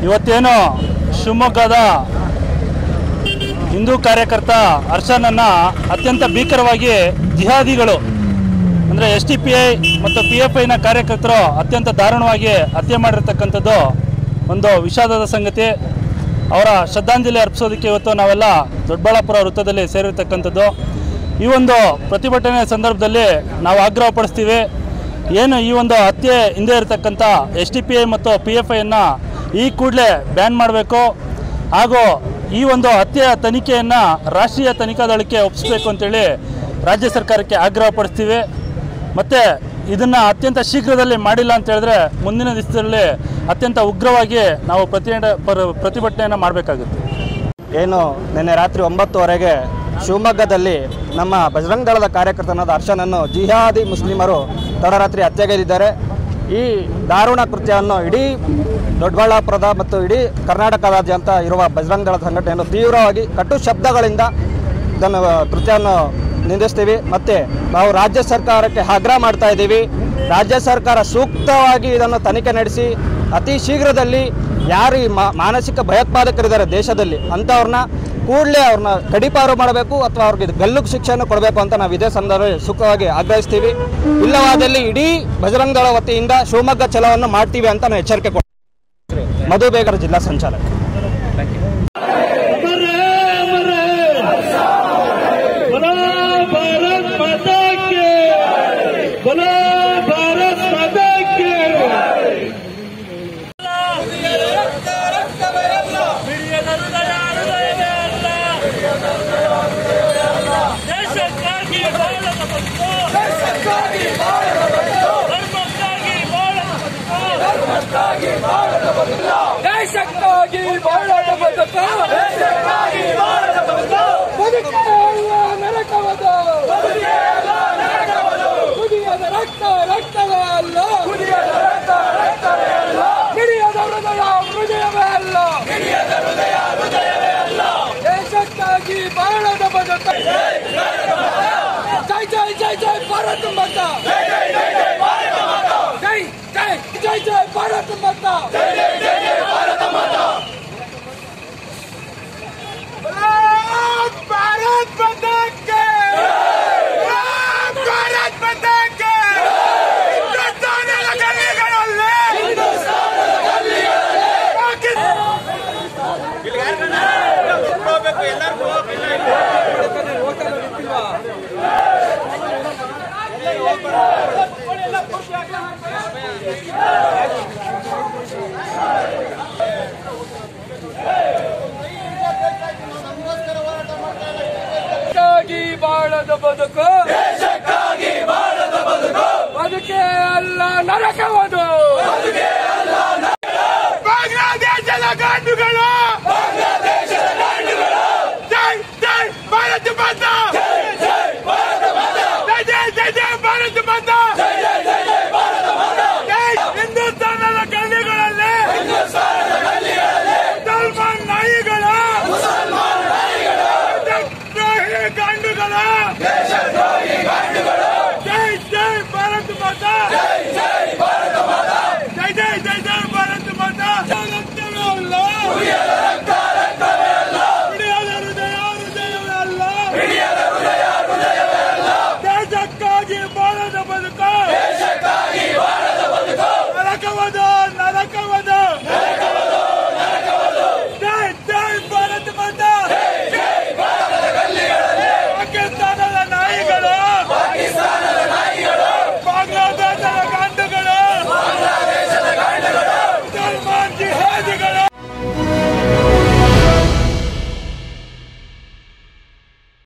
ಇವತ್ತೇನು ಶಿವಮೊಗ್ಗದ ಹಿಂದೂ ಕಾರ್ಯಕರ್ತ ಹರ್ಷನನ್ನು ಅತ್ಯಂತ ಭೀಕರವಾಗಿ ಜಿಹಾದಿಗಳು ಅಂದರೆ SDPI ಮತ್ತು PFIನ ಕಾರ್ಯಕರ್ತರು ಅತ್ಯಂತ ದಾರುಣವಾಗಿ ಹತ್ಯೆ ಮಾಡಿರ್ತಕ್ಕಂಥದ್ದು ಒಂದು ವಿಷಾದದ ಸಂಗತಿ. ಅವರ ಶ್ರದ್ಧಾಂಜಲಿ ಅರ್ಪಿಸೋದಕ್ಕೆ ಇವತ್ತು ನಾವೆಲ್ಲ ದೊಡ್ಡಬಳ್ಳಾಪುರ ವೃತ್ತದಲ್ಲಿ ಸೇರಿರ್ತಕ್ಕಂಥದ್ದು. ಈ ಒಂದು ಪ್ರತಿಭಟನೆ ಸಂದರ್ಭದಲ್ಲಿ ನಾವು ಆಗ್ರಹಪಡಿಸ್ತೀವಿ, ಏನು ಈ ಒಂದು ಹತ್ಯೆ ಹಿಂದೆ ಇರತಕ್ಕಂಥ SDPI ಮತ್ತು PFIಯನ್ನು ಈ ಕೂಡಲೇ ಬ್ಯಾನ್ ಮಾಡಬೇಕು ಹಾಗೂ ಈ ಒಂದು ಹತ್ಯೆಯ ತನಿಖೆಯನ್ನು ರಾಷ್ಟ್ರೀಯ ತನಿಖಾ ದಳಕ್ಕೆ ಒಪ್ಪಿಸಬೇಕು ಅಂತೇಳಿ ರಾಜ್ಯ ಸರ್ಕಾರಕ್ಕೆ ಆಗ್ರಹಪಡಿಸ್ತೀವಿ. ಮತ್ತು ಇದನ್ನು ಅತ್ಯಂತ ಶೀಘ್ರದಲ್ಲಿ ಮಾಡಿಲ್ಲ ಅಂತ ಹೇಳಿದ್ರೆ ಮುಂದಿನ ದಿವಸದಲ್ಲಿ ಅತ್ಯಂತ ಉಗ್ರವಾಗಿ ನಾವು ಪ್ರತಿಭಟನೆಯನ್ನು ಮಾಡಬೇಕಾಗುತ್ತೆ. ಏನು ನಿನ್ನೆ ರಾತ್ರಿ 9:00 ಶಿವಮೊಗ್ಗದಲ್ಲಿ ನಮ್ಮ ಬಜರಂಗ ದಳದ ಕಾರ್ಯಕರ್ತನಾದ ಹರ್ಷನನ್ನು ಜಿಹಾದಿ ಮುಸ್ಲಿಮರು ತಡರಾತ್ರಿ ಹತ್ಯೆಗೈದಿದ್ದಾರೆ. ಈ ದಾರುಣ ಕೃತ್ಯವನ್ನು ಇಡೀ ದೊಡ್ಡಬಳ್ಳಾಪುರದ ಮತ್ತು ಇಡೀ ಕರ್ನಾಟಕದಾದ್ಯಂತ ಇರುವ ಬಜರಂಗ ದಳದ ಸಂಘಟನೆಯನ್ನು ತೀವ್ರವಾಗಿ ಕಟು ಶಬ್ದಗಳಿಂದ ಇದನ್ನು ಕೃತ್ಯವನ್ನು ನಿಂದಿಸ್ತೀವಿ. ಮತ್ತು ನಾವು ರಾಜ್ಯ ಸರ್ಕಾರಕ್ಕೆ ಆಗ್ರಹ ಮಾಡ್ತಾ ಇದ್ದೀವಿ, ರಾಜ್ಯ ಸರ್ಕಾರ ಸೂಕ್ತವಾಗಿ ಇದನ್ನು ತನಿಖೆ ನಡೆಸಿ ಅತಿ ಶೀಘ್ರದಲ್ಲಿ ಯಾರು ಈ ಮಾನಸಿಕ ಭಯೋತ್ಪಾದಕರಿದ್ದಾರೆ ದೇಶದಲ್ಲಿ ಅಂಥವ್ರನ್ನ ಕೂಡಲೇ ಅವ್ರನ್ನ ಕಡಿಪಾರು ಮಾಡಬೇಕು ಅಥವಾ ಅವ್ರಿಗೆ ಗಲ್ಲು ಶಿಕ್ಷೆಯನ್ನು ಕೊಡಬೇಕು ಅಂತ ನಾವು ಇದೇ ಸಂದರ್ಭದಲ್ಲಿ ಸುಖವಾಗಿ ಆಗ್ರಹಿಸ್ತೀವಿ. ಇಲ್ಲವಾದಲ್ಲಿ ಇಡೀ ಬಜರಂಗ ದಳ ವತಿಯಿಂದ ಶಿವಮೊಗ್ಗ ಚಲೋವನ್ನು ಮಾಡ್ತೀವಿ ಅಂತ ನಾವು ಎಚ್ಚರಿಕೆ ಕೊಡ್ತೀವಿ. ಮಧು ಬೇಗರ, ಜಿಲ್ಲಾ ಸಂಚಾಲಕ. ದೇಶಕ್ಕಾಗಿ ಬಾಳದ ಬದುಕು, ಬದುಕೇ ಅಲ್ಲ ನರಕವದು, ಕುದಿಯದ ರಕ್ತ ರಕ್ತವೇ ಅಲ್ಲ, ಮಿಡಿಯದ ಹೃದಯ ಹೃದಯವೇ ಅಲ್ಲ, ದೇಶಕ್ಕಾಗಿ ಬಾಳದ ಬದುಕು. ಜೈ ಜೈ ಜೈ ಜೈ ಭಾರತ ಮಾತಾ, ಜೈ ಜೈ ಜೈ ಜೈ ಭಾರತ ಮಾತಾ, ಭಾರತ ಮಾತಾ. ಭಾರತ್ ಮಾತಾ ಕೆ, ಭಾರತ್ ಮಾತಾ ಕೆ. ಹಿಂದೂಸ್ತಾನದ ಗಲ್ಲಿಗಳಲ್ಲಿ, ಹಿಂದೂಸ್ತಾನದ ಗಲ್ಲಿಗಳಲ್ಲಿ ಎಲ್ಲರಿಗೂ ಬಾಳದ ಬದುಕು, ದೇಶಕ್ಕಾಗಿ ಬಾಳದ ಬದುಕು, ಬದುಕೇ ಅಲ್ಲ ನರಕವ